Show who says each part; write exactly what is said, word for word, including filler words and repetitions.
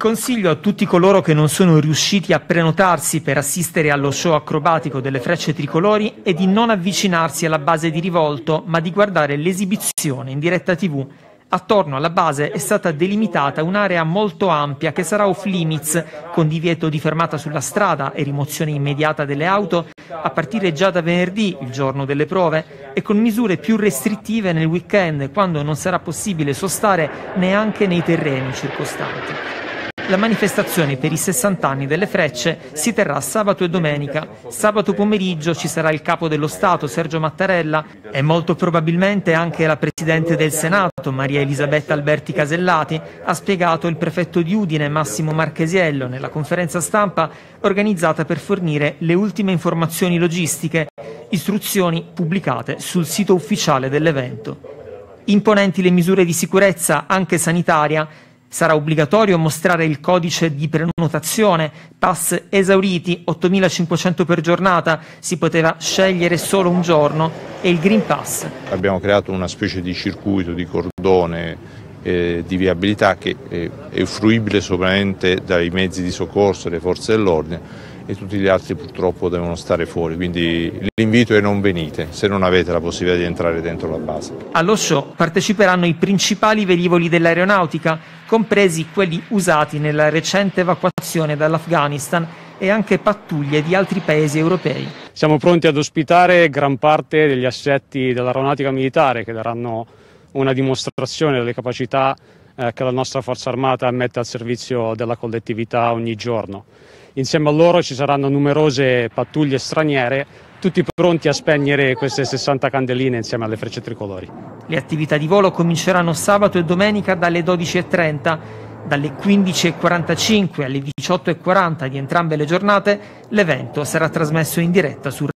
Speaker 1: consiglio a tutti coloro che non sono riusciti a prenotarsi per assistere allo show acrobatico delle frecce tricolori è di non avvicinarsi alla base di Rivolto, ma di guardare l'esibizione in diretta tivù. Attorno alla base è stata delimitata un'area molto ampia che sarà off limits, con divieto di fermata sulla strada e rimozione immediata delle auto a partire già da venerdì, il giorno delle prove, e con misure più restrittive nel weekend, quando non sarà possibile sostare neanche nei terreni circostanti. La manifestazione per i sessanta anni delle frecce si terrà sabato e domenica. Sabato pomeriggio ci sarà il capo dello Stato, Sergio Mattarella, e molto probabilmente anche la Presidente del Senato, Maria Elisabetta Alberti Casellati, ha spiegato il prefetto di Udine, Massimo Marchesiello, nella conferenza stampa organizzata per fornire le ultime informazioni logistiche, istruzioni pubblicate sul sito ufficiale dell'evento. Imponenti le misure di sicurezza, anche sanitaria. Sarà obbligatorio mostrare il codice di prenotazione, pass esauriti, ottomilacinquecento per giornata, si poteva scegliere solo un giorno, e il Green Pass.
Speaker 2: Abbiamo creato una specie di circuito, di cordone eh, di viabilità che eh, è fruibile solamente dai mezzi di soccorso, le forze dell'ordine, e tutti gli altri purtroppo devono stare fuori, quindi l'invito è: non venite se non avete la possibilità di entrare dentro la base.
Speaker 1: Allo show parteciperanno i principali velivoli dell'aeronautica, compresi quelli usati nella recente evacuazione dall'Afghanistan, e anche pattuglie di altri paesi europei.
Speaker 3: Siamo pronti ad ospitare gran parte degli assetti dell'aeronautica militare, che daranno una dimostrazione delle capacità eh, che la nostra forza armata mette al servizio della collettività ogni giorno. Insieme a loro ci saranno numerose pattuglie straniere, tutti pronti a spegnere queste sessanta candeline insieme alle frecce tricolori.
Speaker 1: Le attività di volo cominceranno sabato e domenica dalle dodici e trenta. Dalle quindici e quarantacinque alle diciotto e quaranta di entrambe le giornate l'evento sarà trasmesso in diretta su